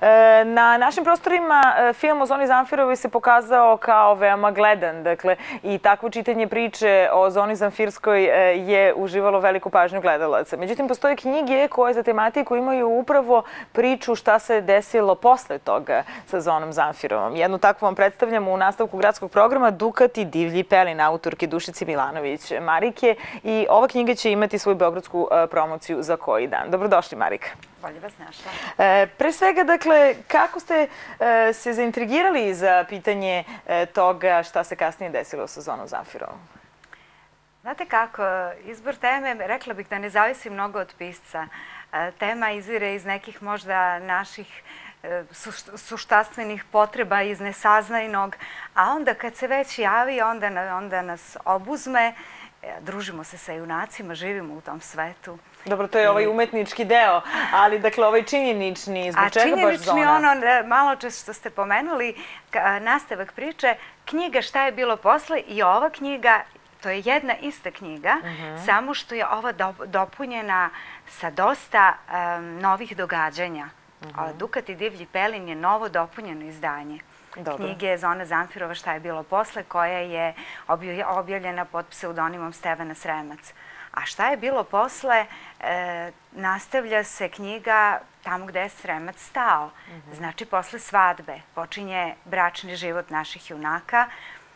Na našim prostorima film o Zoni Zamfirovoj se pokazao kao veoma gledan. Dakle, i takvo čitanje priče o Zoni Zamfirskoj je uživalo veliku pažnju gledalaca. Međutim, postoje knjige koje za tematiku imaju upravo priču šta se desilo posle toga sa Zonom Zamfirovom. Jednu takvu vam predstavljamo u nastavku gradskog programa Dukat i divlji pelin autorke Dušice Milanović Marike. I ova knjiga će imati svoju beogradsku promociju za koji dan. Dobrodošli, Marika. Bolje vas našla. Pre svega, dakle, kako ste se zaintrigirali za pitanje toga šta se kasnije desilo sa Zonom Zamfirovom? Znate kako, izbor teme, rekla bih da ne zavisi mnogo od pisca. Tema izvire iz nekih možda naših suštanstvenih potreba, iz nesaznajnog, a onda kad se već javi, onda nas obuzme, družimo se sa junacima, živimo u tom svetu. Dobro, to je ovaj umetnički deo, ali dakle ovaj činjenični, zbog čega baš Zona? A činjenični, malo čas što ste pomenuli, nastavak priče, knjiga Šta je bilo posle i ova knjiga, to je jedna ista knjiga, samo što je ova dopunjena sa dosta novih događanja. Dukat i divlji pelin je novo dopunjeno izdanje. Knjige Zona Zamfirova Šta je bilo posle, koja je objavljena pod pseudonimom Stevana Sremac. A šta je bilo posle, nastavlja se knjiga tamo gde je Sremac stao. Znači, posle svadbe počinje bračni život naših junaka.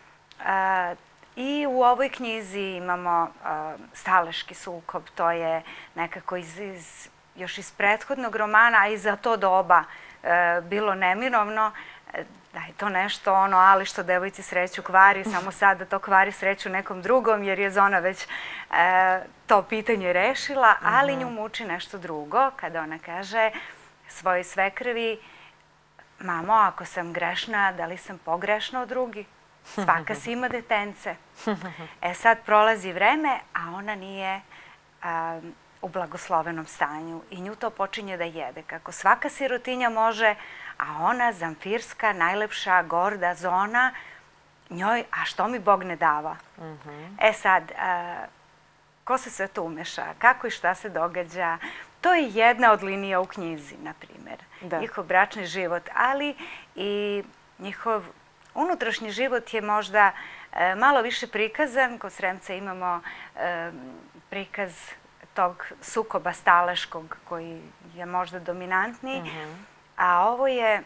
I u ovoj knjizi imamo staleški sukob. To je nekako još iz prethodnog romana, a i za to doba bilo neminovno. Da je to nešto ali što devojci sreću kvari, samo sada to kvari sreću nekom drugom, jer je Zona već to pitanje rešila, ali nju muči nešto drugo, kada ona kaže svojoj svekrvi: mamo, ako sam grešna, da li sam pogrešna od drugih? Svaka si ima detence. Sad prolazi vreme, a ona nije u blagoslovenom stanju i nju to počinje da jede. Kako svaka sirotinja može, a ona, Zamfirska, najlepša, gorda Zona, njoj, a što mi Bog ne dava? Sad, ko se sve to umeša? Kako i šta se događa? To je jedna od linija u knjizi, na primjer. Njihov bračni život, ali i njihov unutrašnji život je možda malo više prikazan. Kod Sremca imamo prikaz tog sukoba staleškog koji je možda dominantniji, a ovo je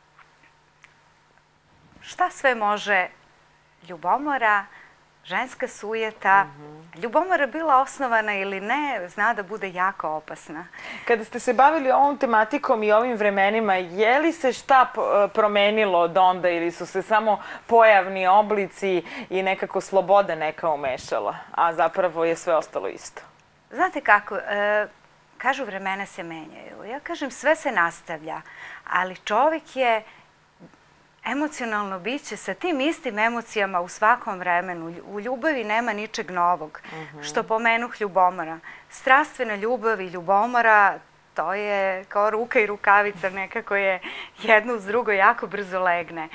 šta sve može ljubomora, ženska sujeta. Ljubomora bila osnovana ili ne, zna da bude jako opasna. Kada ste se bavili ovom tematikom i ovim vremenima, je li se šta promenilo od onda ili su se samo pojavni oblici i nekako sloboda neka umešala, a zapravo je sve ostalo isto? Znate kako, kažu vremena se menjaju. Ja kažem sve se nastavlja, ali čovjek je emocionalno biće sa tim istim emocijama u svakom vremenu. U ljubavi nema ničeg novog, što pomenuh ljubomora. Strastvena ljubav i ljubomora, to je kao ruka i rukavica, nekako je jedno uz drugo jako brzo legne.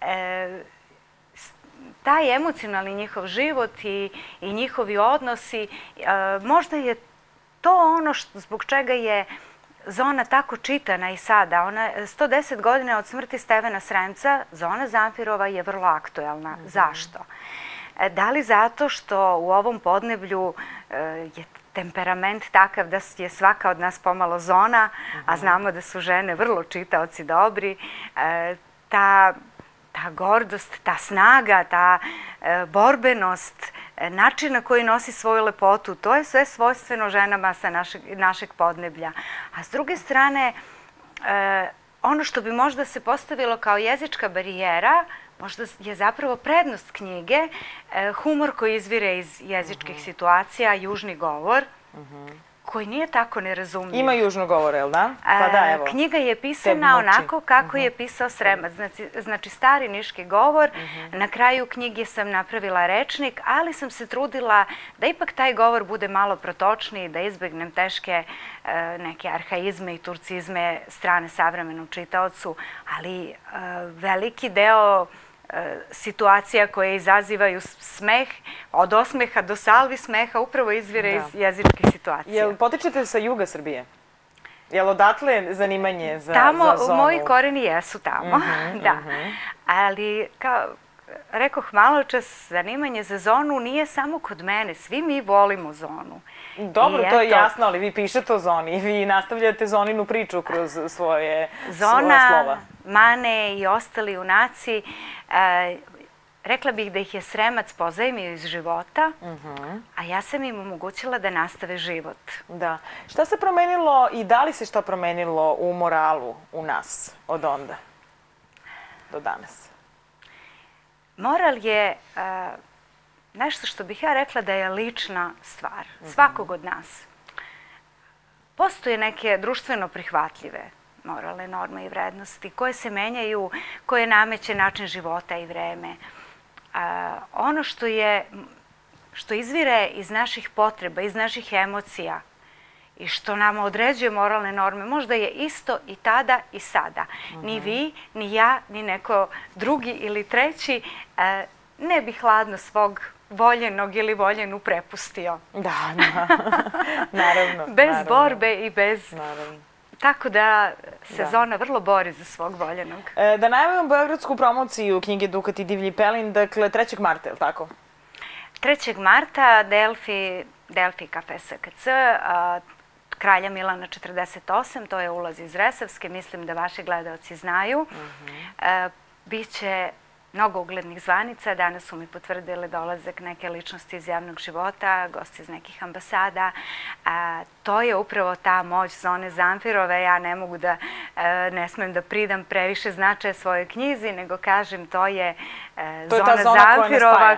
Taj emocionalni njihov život i njihovi odnosi, možda je to ono zbog čega je Zona tako čitana i sada. 110 godina od smrti Stevana Sremca, Zona Zamfirova je vrlo aktuelna. Zašto? Da li zato što u ovom podneblju je temperament takav da je svaka od nas pomalo Zona, a znamo da su žene vrlo čitaoci dobri, ta gordost, ta snaga, ta borbenost, način na koji nosi svoju lepotu, to je sve svojstveno ženama sa našeg podneblja. A s druge strane, ono što bi možda se postavilo kao jezička barijera, možda je zapravo prednost knjige, humor koji izvire iz jezičkih situacija, južni govor, koji nije tako nerazumljiv. Ima južnog govora, jel da? Pa da, evo. Knjiga je pisana onako kako je pisao Sremac. Znači, stari niški govor. Na kraju knjige sam napravila rečnik, ali sam se trudila da ipak taj govor bude malo protočniji, da izbegnem teške neke arhaizme i turcizme strane savremenom čitaocu, ali veliki deo situacija koje izazivaju smeh, od osmeha do salvi smeha, upravo izvire iz jezičkih situacija. Jel potičete sa juga Srbije? Je li odatle zanimanje za Tamo, zonu? moji koreni jesu tamo, da. Ali, kao rekoh malo čas, zanimanje za zonu nije samo kod mene. Svi mi volimo zonu. Dobro, to je jasno, ali vi pišete o zoni i vi nastavljate zoninu priču kroz svoje slova. Zona, Mane i ostali junaci, rekla bih da ih je Sremac pozajmio iz života, a ja sam im omogućila da nastave život. Da. Šta se promenilo i da li se šta promenilo u moralu u nas od onda do danas? Moral je nešto što bih ja rekla da je lična stvar svakog od nas. Postoje neke društveno prihvatljive moralne norme i vrednosti koje se menjaju, koje nameće način života i vreme. Ono što izvire iz naših potreba, iz naših emocija i što nam određuje moralne norme, možda je isto i tada i sada. Ni vi, ni ja, ni neko drugi ili treći ne bi hladno svog voljenog ili voljenu prepustio. Da, naravno. Bez borbe i bez... Tako da se zona vrlo bori za svog voljenog. Da najavimo beogradsku promociju knjige Dukat i divlji pelin, dakle 3. marta, je li tako? 3. marta Delfi Cafe SKC, Kralja Milana 48, to je ulaz iz Resavske, mislim da vaši gledaoci znaju. Biće mnogo uglednih zvanica, danas su mi potvrdili dolazak neke ličnosti iz javnog života, gosti iz nekih ambasada. To je upravo ta moć zone Zamfirove. Ja ne mogu da, ne smem da pridam previše značaja svojoj knjizi, nego kažem to je zona Zamfirova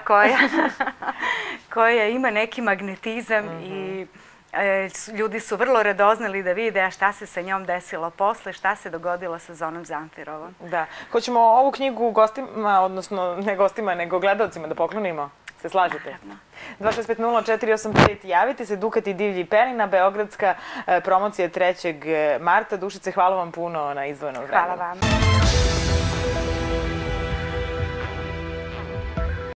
koja ima neki magnetizam i ljudi su vrlo radoznali da vide šta se sa njom desilo posle, šta se dogodilo sa zonom Zamfirovom. Da. Hoćemo ovu knjigu gostima, odnosno ne gostima, nego gledalcima da poklonimo? Se slažete? Naravno. 2650485, javite se, Dukat i divlji pelin, beogradska promocija 3. marta. Dušice, hvala vam puno na izdvojenom vremenu. Hvala vam.